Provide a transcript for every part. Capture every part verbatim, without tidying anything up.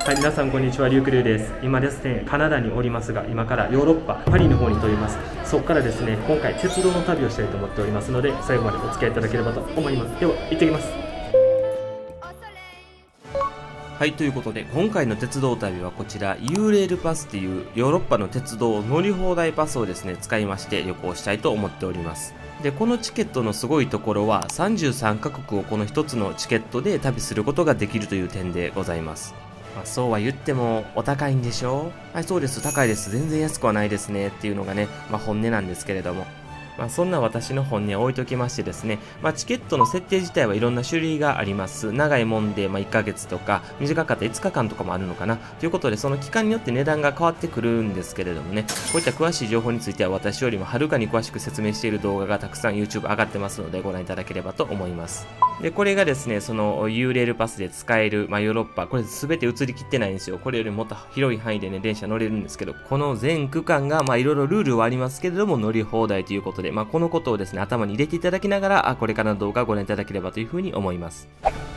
はい、皆さんこんにちは、リュウクリュウです。今ですね、カナダにおりますが、今からヨーロッパ、パリの方に飛びます。そこからですね、今回鉄道の旅をしたいと思っておりますので、最後までお付き合いいただければと思います。では、行ってきます。 はい、ということで今回の鉄道旅はこちら ユーレールパスっていうヨーロッパの鉄道乗り放題パスをですね使いまして旅行したいと思っております。でこのチケットのすごいところはさんじゅうさんカ国をこの一つのチケットで旅することができるという点でございます。まあ、そうは言ってもお高いんでしょう。はい、そうです、高いです。全然安くはないですねっていうのがね、まあ、本音なんですけれども、まあ、そんな私の本音を置いときましてですね、まあ、チケットの設定自体はいろんな種類があります。長いもんで、まあ、いっかげつとか、短かったらいつかかんとかもあるのかな。ということで、その期間によって値段が変わってくるんですけれどもね、こういった詳しい情報については私よりもはるかに詳しく説明している動画がたくさん YouTube 上がってますのでご覧いただければと思います。で、これがですね、その ユーレールパスで使える、まあ、ヨーロッパ、これ全て映りきってないんですよ。これよりもっと広い範囲でね、電車乗れるんですけど、この全区間が、まあ、いろいろルールはありますけれども、乗り放題ということで、まあ、このことをですね、頭に入れていただきながら、あ、これからの動画をご覧いただければというふうに思います。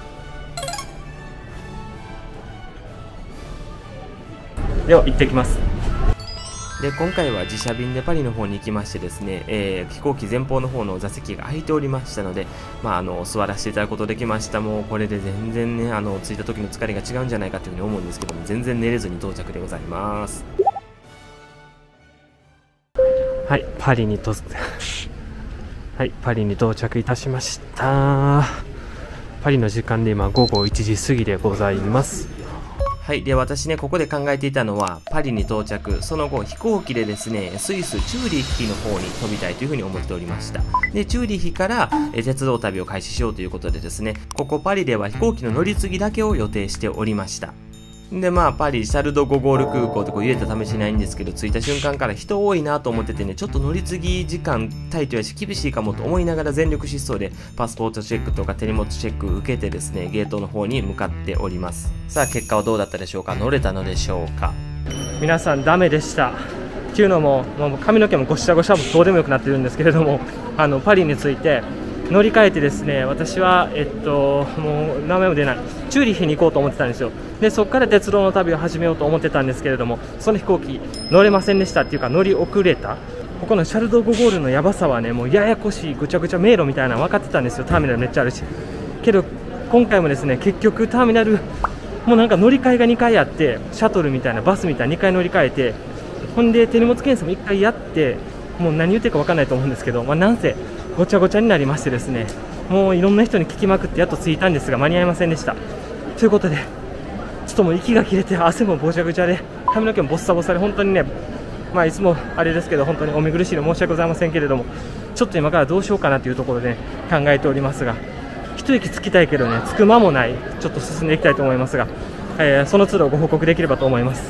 では、行ってきます。 で今回は自社便でパリの方に行きましてですね、えー、飛行機前方の方の座席が空いておりましたので、まあ、あの座らせていただくことできました。もうこれで全然ね、あの着いた時の疲れが違うんじゃないかというふうに思うんですけども、全然寝れずに到着でございます。 はい、パリにとはい、パリに到着いたしました。パリの時間で今ごごいちじ過ぎでございます。 はい。で、私ね、ここで考えていたのは、パリに到着、その後、飛行機でですね、スイス、チューリッヒの方に飛びたいというふうに思っておりました。で、チューリッヒから、え鉄道旅を開始しようということでですね、ここパリでは飛行機の乗り継ぎだけを予定しておりました。で、まあ、パリ、シャルド・ゴゴール空港ってこう入れた試しないんですけど、着いた瞬間から人多いなと思っててね、ちょっと乗り継ぎ時間タイトやし厳しいかもと思いながら全力疾走でパスポートチェックとか手荷物チェック受けてですね、ゲートの方に向かっております。さあ、結果はどうだったでしょうか。乗れたのでしょうか。 皆さんダメでした。っていうのも、もう髪の毛もごしゃごしゃもどうでもよくなってるんですけれども、あのパリに着いて乗り換えてですね、私はえっともう名前も出ないチューリッヒに行こうと思ってたんですよ。でそこから鉄道の旅を始めようと思ってたんですけれども、その飛行機乗れませんでした。っていうか乗り遅れた。ここのシャルド・ゴゴールのやばさはね、もうややこしいぐちゃぐちゃ迷路みたいなの分かってたんですよ。ターミナルめっちゃあるし、けど今回もですね、結局ターミナルもうなんか乗り換えがにかいあって、シャトルみたいなバスみたいなにかい乗り換えて、ほんで手荷物検査もいっかいやって、もう何言ってるか分かんないと思うんですけど、まあ、なんせごちゃごちゃになりましてですね、もういろんな人に聞きまくってやっと着いたんですが間に合いませんでした。ということでちょっともう息が切れて、汗もぼちゃごちゃで髪の毛もボッサボサで、本当にね、まあいつもあれですけど本当にお見苦しいの申し訳ございませんけれども、ちょっと今からどうしようかなというところで、ね、考えておりますが、一息つきたいけどね、着く間もない。ちょっと進んでいきたいと思いますが、えー、その都度ご報告できればと思います。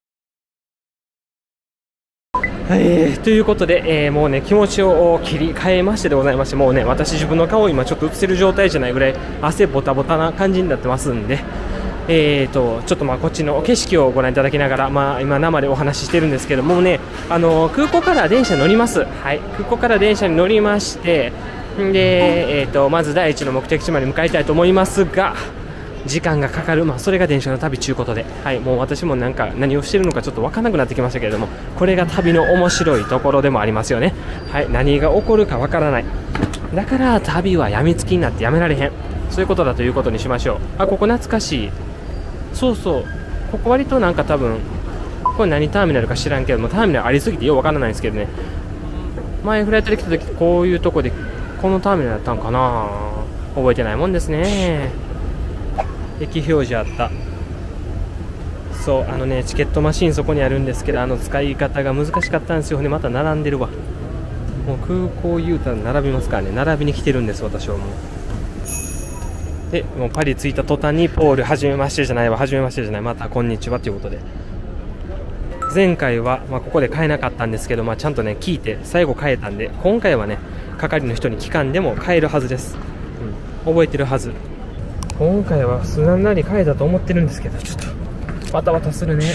はい、ということで、えー、もうね気持ちを切り替えましてでございまして、もうね私自分の顔を今ちょっと映せる状態じゃないぐらい汗ボタボタな感じになってますんで、えーとちょっとまあこっちの景色をご覧いただきながら、まあ今生でお話ししてるんですけどもね、あの空港から電車乗ります。はい、空港から電車に乗りまして、で、えーとまず第一の目的地まで向かいたいと思いますが、時間がかかる、まあ、それが電車の旅ということで、はい、もう私もなんか何をしているのかちょっと分からなくなってきましたけれども、これが旅の面白いところでもありますよね。はい、何が起こるか分からない。だから旅はやみつきになってやめられへん。そういうことだということにしましょう。あ、ここ懐かしい。そうそう、ここ割となんか多分これ何ターミナルか知らんけども、ターミナルありすぎてよう分からないんですけどね、前フライトで来た時こういうとこでこのターミナルだったんかな、覚えてないもんですね。駅表示あった。そう、あのねチケットマシーンそこにあるんですけど、あの使い方が難しかったんですよね。また並んでるわ。もう空港言うたら並びますからね、並びに来てるんです私はもう。でもうパリ着いた途端にポールはじめましてじゃないわ、はじめましてじゃない、またこんにちはということで、前回は、まあ、ここで買えなかったんですけど、まあ、ちゃんとね聞いて最後買えたんで、今回はね係の人に聞かんでも買えるはずです、うん、覚えてるはず。今回はすんなり買えたと思ってるんですけど、ちょっとバタバタするね。はい、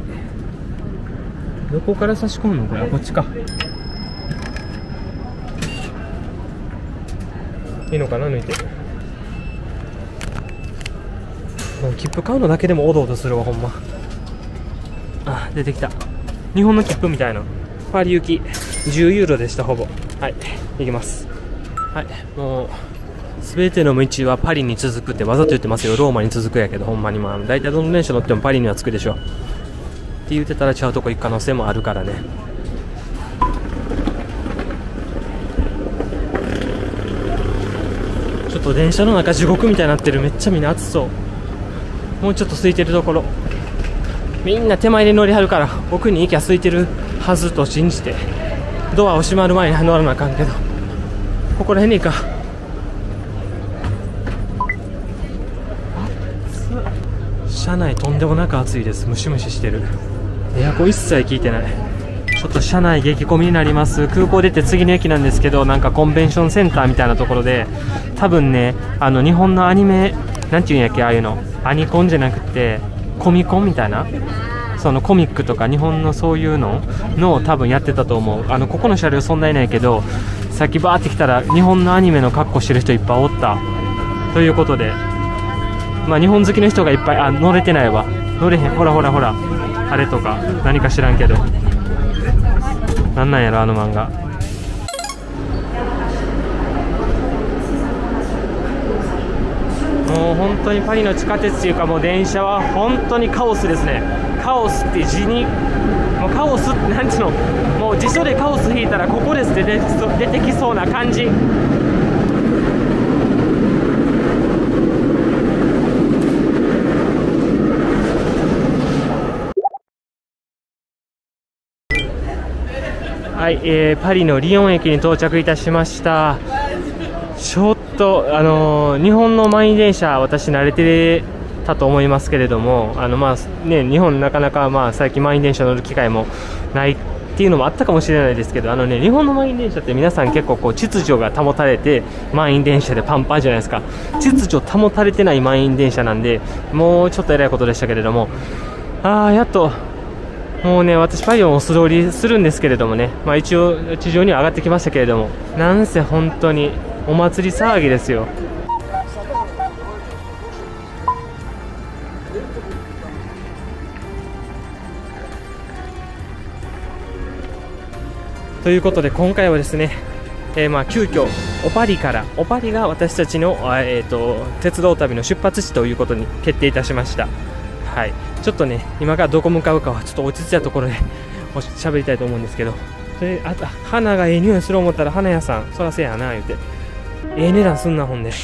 どこから差し込むのこれ。こっちか。いいのかな、抜いて。 もう切符買うのだけでもおどおどするわほんま。あ、出てきた。日本の切符みたいな。パリ行きじゅうユーロでした、ほぼ。はい、行きます。はい、もう全ての道はパリに続くってわざと言ってますよ。ローマに続くやけど、ほんまにまあ大体どの電車乗ってもパリには着くでしょって言ってたら違うとこ行く可能性もあるからね。ちょっと電車の中地獄みたいになってる。めっちゃみんな暑そう。もうちょっと空いてるところ、みんな手前で乗りはるから奥に行きゃ空いてるはずと信じてドアを閉まる前に乗らなあかんけど、ここら辺に行か。車内とんでもなく暑いです。ムシムシしてる。エアコン一切効いてない。ちょっと車内激混みになります。空港出て次の駅なんですけど、なんかコンベンションセンターみたいなところで、多分ね、あの日本のアニメなんていうんやっけ、ああいうのアニコンじゃなくてコミコンみたいな、そのコミックとか日本のそういうののを多分やってたと思う。あのここの車両そんないないけど、さっきバーって来たら日本のアニメの格好してる人いっぱいおったということで、まあ日本好きの人がいっぱい、あ、乗れてないわ、乗れへん、ほらほらほら、あれとか何か知らんけど、なんなんやろあの漫画。もう本当にパリの地下鉄っていうか、もう電車は本当にカオスですね。カオスって字に、もうカオスってなんていうの、もう辞書でカオス引いたらここですって出てきそう、出てきそうな感じ。はい、えー、パリのリヨン駅に到着いたしました。ちょっと、あのー、日本の満員電車、私慣れてたと思いますけれども、あのまあね、日本なかなかまあ最近満員電車乗る機会もないっていうのもあったかもしれないですけど、あのね、日本の満員電車って皆さん結構こう秩序が保たれて、満員電車でパンパンじゃないですか。秩序保たれてない満員電車なんで、もうちょっとえらいことでしたけれども、あーやっともうね、私パリを素通りするんですけれどもね、まあ、一応地上には上がってきましたけれども、なんせ本当にお祭り騒ぎですよ。ということで今回はですね、えー、まあ急遽オパリからオパリが私たちの、えー、と鉄道旅の出発地ということに決定いたしました。はい、ちょっとね今からどこ向かうかはちょっと落ち着いたところで喋りたいと思うんですけど、それあと花がええ匂いする思ったら花屋さんそらせやな言うて、ええ値段すんなほんで、うん、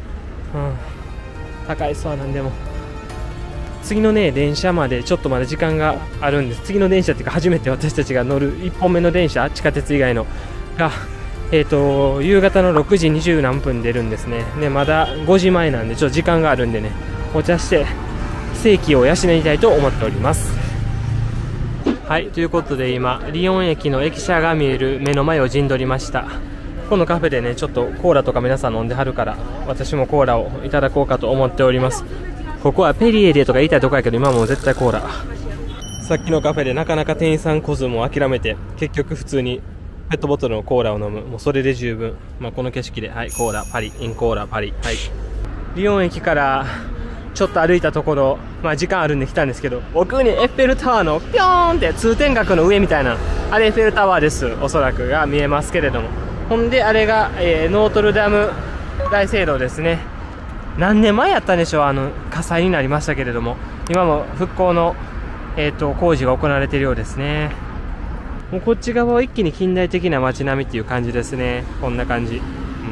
高いそうなんでも次のね電車までちょっとまだ時間があるんです。次の電車っていうか初めて私たちが乗るいっぽんめの電車、地下鉄以外のが、えー、と夕方のろくじにじゅうなんぷん出るんですね。ね、まだごじまえなんでちょっと時間があるんでね、お茶して生気を養いたいと思っております。はい、ということで今リヨン駅の駅舎が見える目の前を陣取りました。このカフェでねちょっとコーラとか皆さん飲んではるから、私もコーラをいただこうかと思っております。ここはペリエでとか言いたいとこやけど、今もう絶対コーラ。さっきのカフェでなかなか店員さん来ずも諦めて、結局普通にペットボトルのコーラを飲む、もうそれで十分。まあ、この景色で、はい、コーラパリ、インコーラパリ、はい、リヨン駅からちょっと歩いたところ、まあ時間あるんで来たんですけど、奥にエッフェルタワーのピョーンって通天閣の上みたいな、あれエッフェルタワーです、おそらくが見えますけれども、ほんであれが、えー、ノートルダム大聖堂ですね。何年前やったんでしょう、あの火災になりましたけれども、今も復興の、えー、と工事が行われているようですね。もうこっち側は一気に近代的な街並みっていう感じですね。こんな感じ、うん、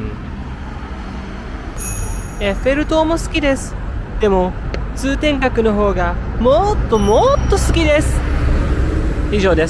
エッフェル塔も好きです。でも通天閣の方がもっともっと好きです。以上です。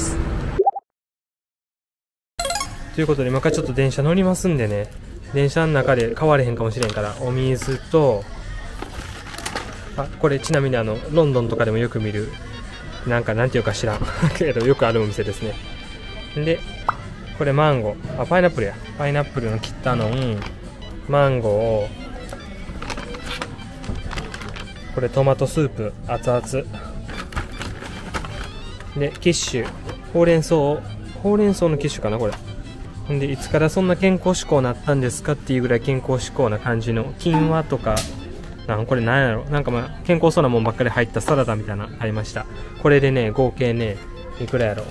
ということで今からちょっと電車乗りますんでね、電車の中で買われへんかもしれんから、お水と、あ、これちなみにあのロンドンとかでもよく見る、なんかなんていうか知らんけどよくあるお店ですね。でこれマンゴー、あ、パイナップルや、パイナップルの切ったのん、マンゴー、これトマトスープ熱々で、キッシュ、ほうれん草、ほうれん草のキッシュかなこれ。ほんでいつからそんな健康志向になったんですかっていうぐらい健康志向な感じの、金和とかなんこれなんやろ、なんかまあ健康そうなもんばっかり入ったサラダみたいなの買いました。これでね合計ねいくらやろ、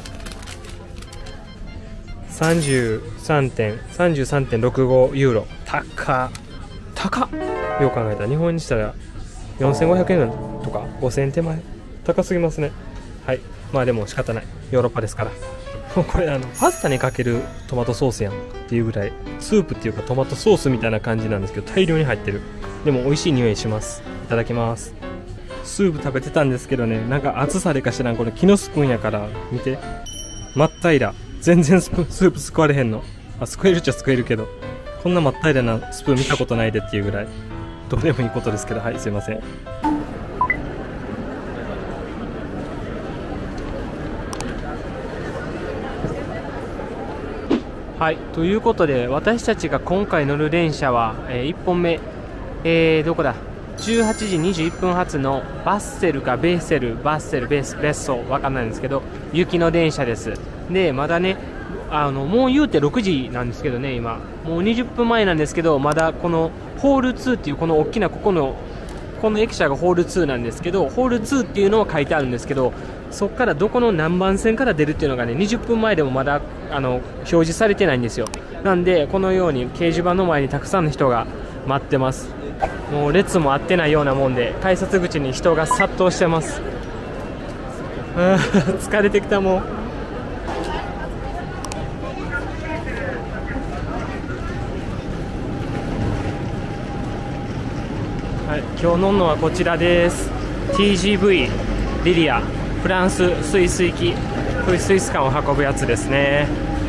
さんじゅうさんてんろくごユーロ。高っ高っ、よう考えたら日本にしたらよんせんごひゃくえんとかごせんえん手前、高すぎますね。はい、まあでも仕方ない、ヨーロッパですから。これあのパスタにかけるトマトソースやんっていうぐらい、スープっていうかトマトソースみたいな感じなんですけど大量に入ってる。でも美味しい匂いします。いただきます。スープ食べてたんですけどね、なんか厚さでかしらん、これ木のスプーンやから見て、真っ平ら、全然スプスープすくわれへんの。あ、すくえるっちゃすくえるけど、こんな真っ平らなスプーン見たことないでっていうぐらい、どうでもいいことですけど、はい、すいません。はい、ということで私たちが今回乗る電車は、えー、いっぽんめ、えー、どこだ、じゅうはちじにじゅういっぷん発のバッセルかベッセル、バッセル、ベッベッソわかんないんですけど、雪の電車です。でまだね、あのもう言うてろくじなんですけどね、今もうにじゅっぷんまえなんですけど、まだこのホールツーっていうこの大きなここのこの駅舎がホールツーなんですけど、ホールツーっていうのは書いてあるんですけど、そこからどこの何番線から出るっていうのがねにじゅっぷんまえでもまだあの表示されてないんですよ。なんでこのように掲示板の前にたくさんの人が待ってます。もう列も合ってないようなもんで改札口に人が殺到してます。疲れてきたもん。はい、今日乗るのはこちらです。 ティージーブイ リリア、フランススイス行き、スイス間を運ぶやつですね。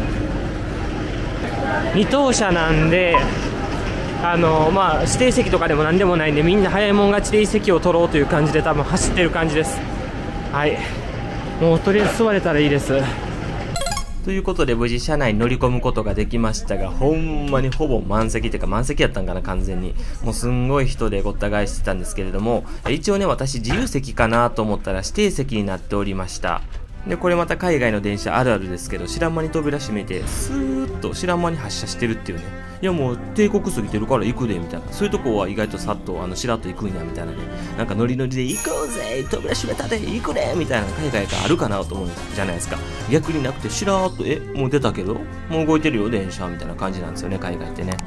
に等車なんで、あのまあ指定席とかでも何でもないんで、みんな早いもん勝ちでいい席を取ろうという感じで多分走ってる感じです。はい、もうとりあえず座れたらいいです。 ということで無事車内に乗り込むことができましたが、ほんまにほぼ満席っていうか満席やったんかな、完全にもうすんごい人でごった返してたんですけれども、一応ね私自由席かなと思ったら指定席になっておりました。でこれまた海外の電車あるあるですけど、知らん間に扉閉めてスーッと知らん間に発車してるっていうね。いやもう帝国過ぎてるから行くでみたいな、そういうとこは意外とさっとあのしらっと行くんやみたいなね、なんかノリノリで行こうぜ扉閉めたで行くねみたいな海外があるかなと思うじゃないですか。逆になくてしらーっと、えもう出たけどもう動いてるよ電車みたいな感じなんですよね、海外ってね。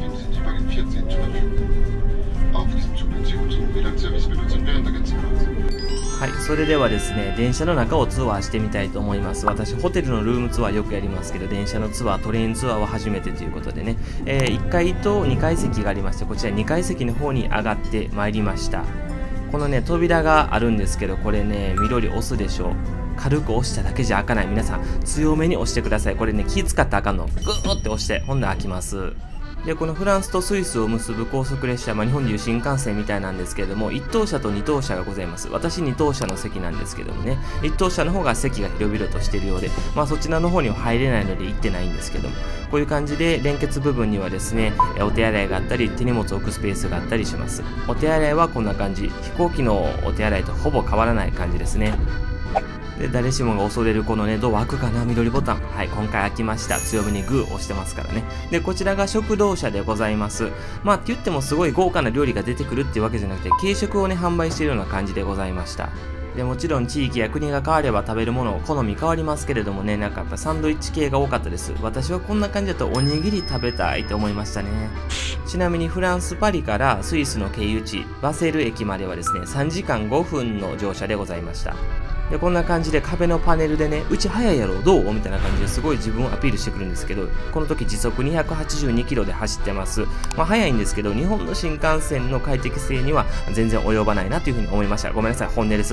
はい、それではですね、電車の中をツアーしてみたいと思います。私、ホテルのルームツアーよくやりますけど、電車のツアー、トレインツアーは初めてということでね、えー、いっかいとにかい席がありまして、こちらにかい席の方に上がってまいりました。このね、扉があるんですけど、これね、緑押すでしょう。軽く押しただけじゃ開かない。皆さん、強めに押してください。これね、気使って開かんの。グーって押して、ほんで開きます。でこのフランスとスイスを結ぶ高速列車、まあ、日本でいう新幹線みたいなんですけれども、いち等車とに等車がございます。私に等車の席なんですけどもね、いち等車の方が席が広々としているようで、まあ、そちらの方には入れないので行ってないんですけども、こういう感じで連結部分にはですね、お手洗いがあったり手荷物を置くスペースがあったりします。お手洗いはこんな感じ、飛行機のお手洗いとほぼ変わらない感じですね。で誰しもが恐れるこのね、ドア開くかな、緑ボタン。はい、今回開きました。強めにグー押してますからね。で、こちらが食堂車でございます。まあ、って言ってもすごい豪華な料理が出てくるっていうわけじゃなくて、軽食をね、販売しているような感じでございました。で、もちろん地域や国が変われば食べるもの、好み変わりますけれどもね、なんかやっぱサンドイッチ系が多かったです。私はこんな感じだとおにぎり食べたいと思いましたね。ちなみにフランス・パリからスイスの経由地、バセル駅まではですね、さんじかんごふんの乗車でございました。でこんな感じで壁のパネルでね、うち早いやろどうみたいな感じですごい自分をアピールしてくるんですけど、この時時速にひゃくはちじゅうにキロで走ってます。まあ早いんですけど、日本の新幹線の快適性には全然及ばないなというふうに思いました。ごめんなさい、本音です。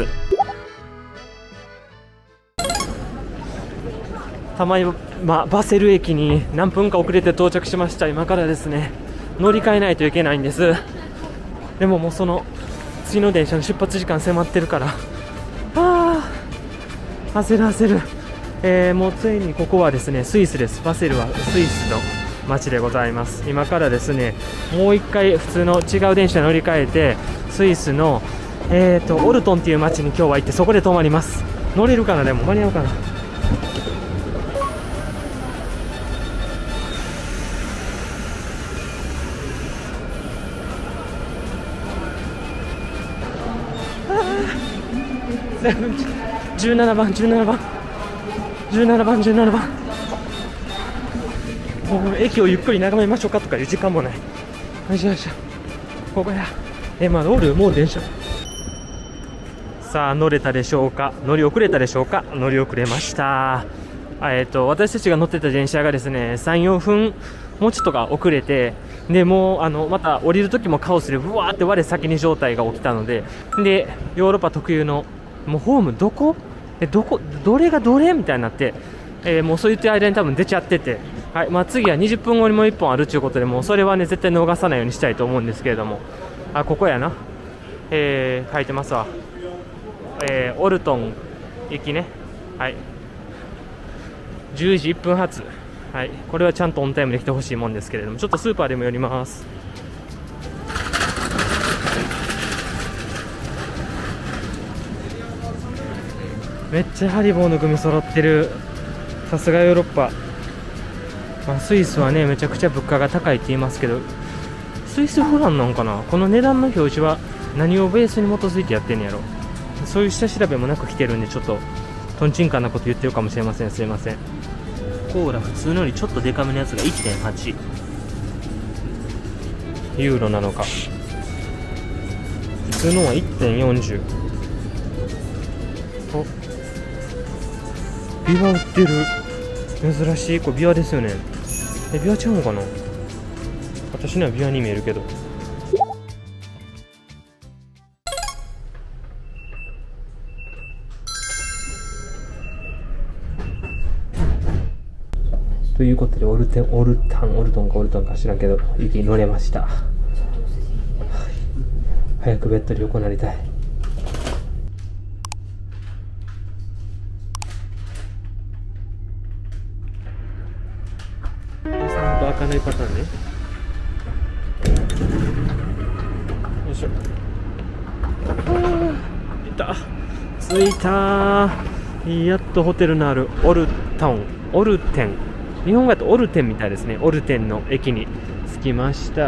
たまに、ま、バセル駅に何分か遅れて到着しました。今からですね、乗り換えないといけないんです。でももうその次の電車の出発時間迫ってるから、あー焦る焦る、えー、もうついにここはですねスイスです。バセルはスイスの街でございます。今からですねもう一回普通の違う電車に乗り換えて、スイスの、えー、とオルトンっていう街に今日は行って、そこで泊まります。乗れるかな、でも間に合うかな。 じゅうななばん、じゅうななばん、じゅうななばん、じゅうななばん。もう駅をゆっくり眺めましょうかとかいう時間もない。よいしょよいしょ。ここや。え、まだおる？もう電車。さあ、乗れたでしょうか？乗り遅れたでしょうか？乗り遅れました。えーと、私たちが乗ってた電車がですね、さん、よんぷんもうちょっとが遅れて、でもうあのまた降りるときもカオスでぶわーって我先に状態が起きたので、でヨーロッパ特有のもうホームどこえどこどれがどれみたいになって、えー、もうそう言ってる間に多分出ちゃってて、はいまあ、次はにじゅっぷんごにもういっぽんあるということで、もうそれはね絶対逃さないようにしたいと思うんですけれども、あここやな、えー、書いてますわ、えー、オルトン行きね、はいじゅうじいっぷん発、はい、これはちゃんとオンタイムで来てほしいもんですけれども、ちょっとスーパーでも寄ります。めっちゃハリボーのグミ揃ってる。さすがヨーロッパ、まあ、スイスはねめちゃくちゃ物価が高いって言いますけど、スイスフランなんかな、この値段の表示は何をベースに基づいてやってんのやろ。そういう下調べもなく来てるんで、ちょっととんちんかんなこと言ってるかもしれません。すいません。コーラ普通のよりちょっとデカめのやつが いってんはち ユーロなのか、普通のは いってんよんじゅう。 おビワ売ってる。珍しい。これビワですよね。えビワちゃうのかな、私にはビワに見えるけど。ということで、オルテン、オルタン、オルトンかオルトンか知らんけど、雪に乗れました。はい、早くベッドで横なりたい。ちゃんと開かないパターンね。よいしょ。いた。着いたー。やっとホテルのあるオルタン、オルテン。日本語だとオルテンみたいですね。オルテンの駅に着きました。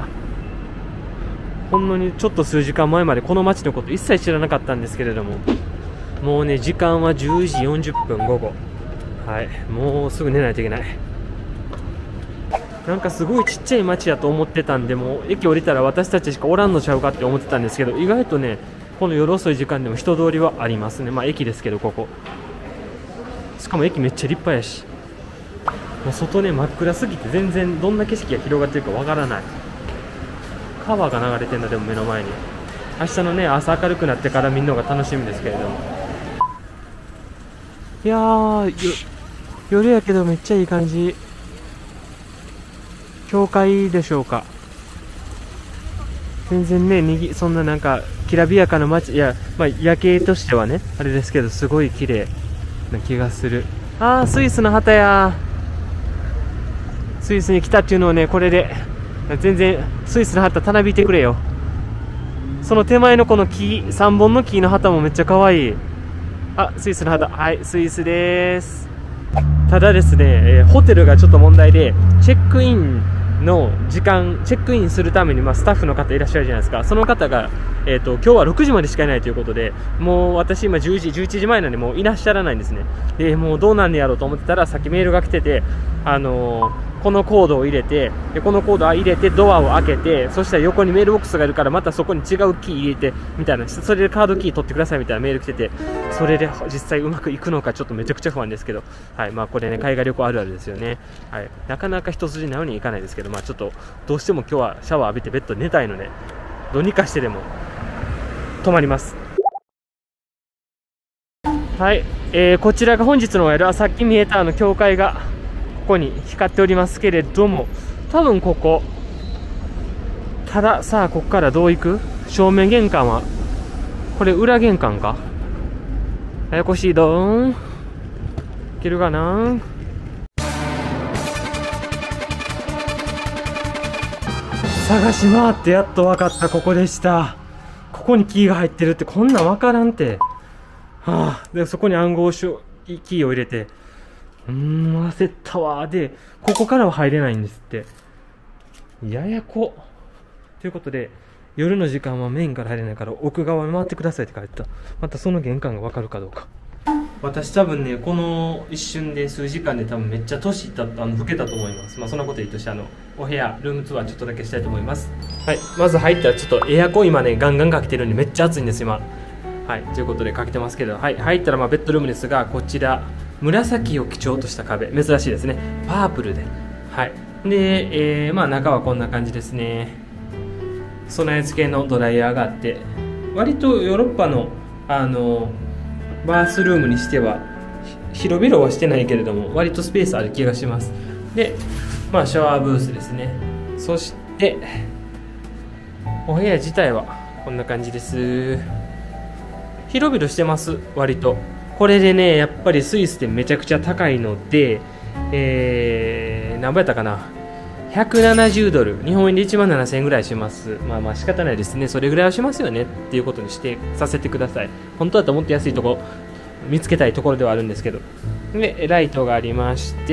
ほんのにちょっと数時間前までこの街のこと一切知らなかったんですけれども、もうね時間はじゅうじよんじゅっぷん午後、はい、もうすぐ寝ないといけない。なんかすごいちっちゃい街やと思ってたんで、もう駅降りたら私たちしかおらんのちゃうかって思ってたんですけど、意外とねこの夜遅い時間でも人通りはありますね。まあ駅ですけど、ここしかも駅めっちゃ立派やし、もう外ね真っ暗すぎて全然どんな景色が広がってるかわからない。川が流れてるのでも目の前に。明日のね朝明るくなってから見るのが楽しみですけれども、いやー夜やけどめっちゃいい感じ。教会でしょうか。全然ねにぎそんななんかきらびやかな街、いや、まあ、夜景としてはねあれですけど、すごい綺麗な気がする。あースイスの旗や。スイスに来たっていうのをねこれで全然スイスの旗たなびいてくれよ。その手前のこの木さんぼんの木の旗もめっちゃ可愛い。あスイスの旗、はいスイスです。ただですね、えー、ホテルがちょっと問題で、チェックインの時間チェックインするために、まあ、スタッフの方いらっしゃるじゃないですか。その方が、えーと、今日はろくじまでしかいないということで、もう私今じゅうじじゅういちじまえなんでもういらっしゃらないんですね。でもうどうなんねやろうと思ってたら、さっきメールが来てて、あのーこのコードを入れて、でこのコードを入れてドアを開けて、そしたら横にメールボックスがいるから、またそこに違うキー入れてみたいな、それでカードキー取ってくださいみたいなメール来てて、それで実際うまくいくのかちょっとめちゃくちゃ不安ですけど、はいまあ、これね海外旅行あるあるですよね。はい、なかなか一筋縄にいかないですけど、まあ、ちょっとどうしても今日はシャワー浴びてベッドで寝たいので、どうにかしてでも泊まります。はい、えー、こちらが本日のお宿。さっき見えたあの教会がここに光っておりますけれども、多分ここ、たださあここからどう行く。正面玄関はこれ裏玄関か。ややこしいどーん。いけるかな。探し回ってやっと分かった。ここでした。ここにキーが入ってるって、こんなん分からんて。はあ、でそこに暗号書キーを入れて、うーん焦ったわ。でここからは入れないんですって。ややこ。ということで、 夜の時間はメインから入れないから奥側に回ってくださいって書いてた。またその玄関が分かるかどうか。私多分ね、この一瞬で数時間で多分めっちゃ年いったあの老けたと思います。まあそんなこといいとして、あのお部屋ルームツアーちょっとだけしたいと思います。はい、まず入ったらちょっとエアコン今ねガンガンかけてるんでめっちゃ暑いんです今。はい、ということでかけてますけど、はい、入ったらまあベッドルームですが、こちら紫を基調とした壁、珍しいですね。パープルで、はい。で、えー、まあ中はこんな感じですね。備え付けのドライヤーがあって、割とヨーロッパのあのバースルームにしては広々はしてないけれども割とスペースある気がします。で、まあシャワーブースですね。そしてお部屋自体はこんな感じです。広々してます。割とこれでね、やっぱりスイスってめちゃくちゃ高いので、えー、何倍やったかな、ひゃくななじゅうドル、日本円でいちまんななせんえんぐらいします。まあまあ仕方ないですね。それぐらいはしますよねっていうことにしてさせてください。本当だったらもっと安いとこ見つけたいところではあるんですけど。で、ライトがありまして、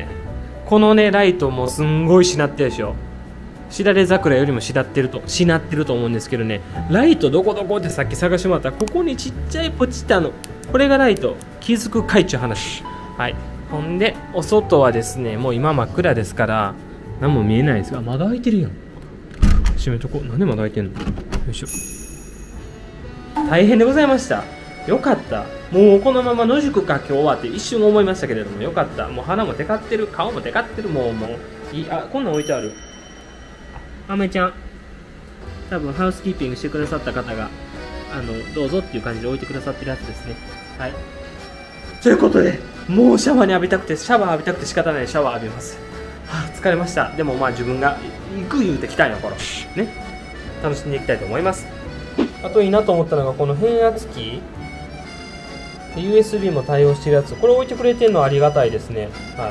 このねライトもすんごいしなってるでしょ。しだれ桜よりもしなってるとしなってると思うんですけどね、ライトどこどこってさっき探してもらったら、ここにちっちゃいポチったの、これがライト、気づくかいっちゅう話。はい。ほんでお外はですね、もう今真っ暗ですから何も見えないですが、窓開いてるやん。閉めとこう。なんで窓開いてんの。よいしょ。大変でございました。よかった。もうこのまま野宿か今日はって一瞬思いましたけれども、よかった。もう鼻もテカってる、顔もテカってる、もうもういい。あ、こんなん置いてある。あめちゃん、多分ハウスキーピングしてくださった方があのどうぞっていう感じで置いてくださってるやつですね。はい。ということで、もうシャワーに浴びたくてシャワー浴びたくて仕方ない。シャワー浴びます。はあ、疲れました。でもまあ自分が行く言うてきたんやからね、楽しんでいきたいと思います。あといいなと思ったのがこの変圧器、 ユーエスビー も対応してるやつ、これ置いてくれてるのはありがたいですね。はい。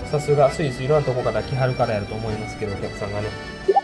さすがスイスいろんなとこから来はるからやると思いますけど、お客さんがね。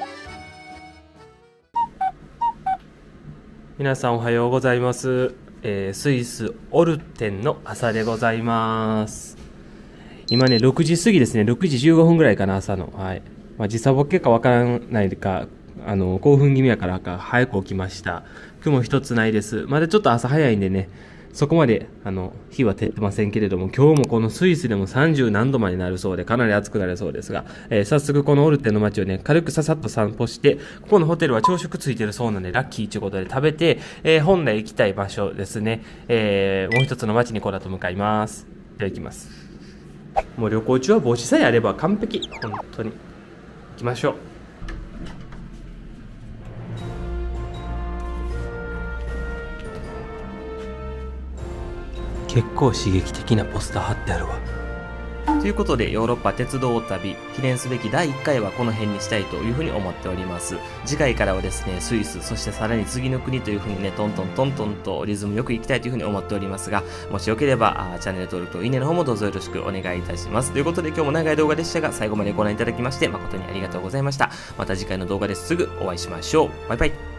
皆さんおはようございます。えー、スイスオルテンの朝でございます。今ねろくじ過ぎですね。ろくじじゅうごふんぐらいかな、朝の。はい。まあ、時差ボケかわからないか、あの興奮気味やからか早く起きました。雲一つないです。まだちょっと朝早いんでね、そこまであの日は照ってませんけれども、今日もこのスイスでもさんじゅう何度までなるそうで、かなり暑くなるそうですが、えー、早速このオルテンの街をね軽くささっと散歩して、ここのホテルは朝食ついてるそうなんでラッキーということで食べて、えー、本来行きたい場所ですね、えー、もう一つの街にこの後向かいます。では行きます。もう旅行中は帽子さえあれば完璧。本当に行きましょう。結構刺激的なポスター貼ってあるわ。 ということで、ヨーロッパ鉄道旅記念すべきだいいっかいはこの辺にしたいというふうに思っております。次回からはですね、スイス、そしてさらに次の国というふうにね、トントントントンとリズムよく行きたいというふうに思っておりますが、もしよければあチャンネル登録といいねの方もどうぞよろしくお願いいたします。ということで、今日も長い動画でしたが最後までご覧いただきまして誠にありがとうございました。また次回の動画ですぐお会いしましょう。バイバイ。